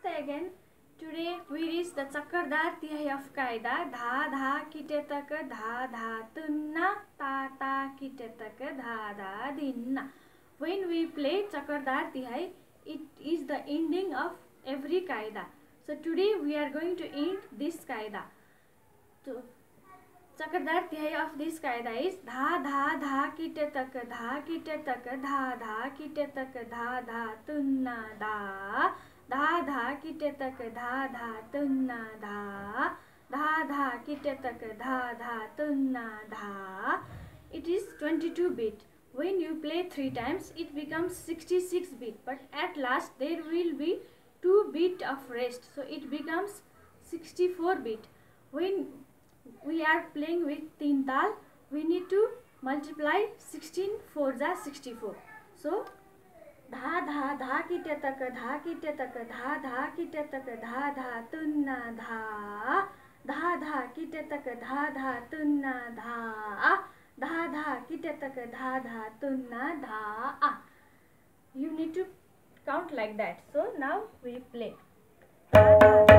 Namaste again. Today we reach the Chakradhar Tihai of Qaida. Dha dha kite tak dha dha tunna ta ta kite tak dha dha dinna. When we play Chakradhar Tihai, it is the ending of every Qaida. So today we are going to end this Qaida. So Chakradhar Tihai of this Qaida is dha dha dha kite tak dha kite tak dha dha kite tak dha dha tunna da dha dha kite tak dha dha tunna da dha dha kite tak dha dha tunna da. It is 22 bit. When you play 3 times, it becomes 66 bit. But at last there will be 2 bit of rest, so it becomes 64 bit. When we are playing with 3 tal, we need to multiply 16 4 जा 64. So dha dha dha kite tak dha kite tak dha dha kite tak dha dha tunna dha dha dha kite tak dha dha tunna dha dha dha kite tak dha dha tunna dha. You need to count like that. So now we play. Dha dha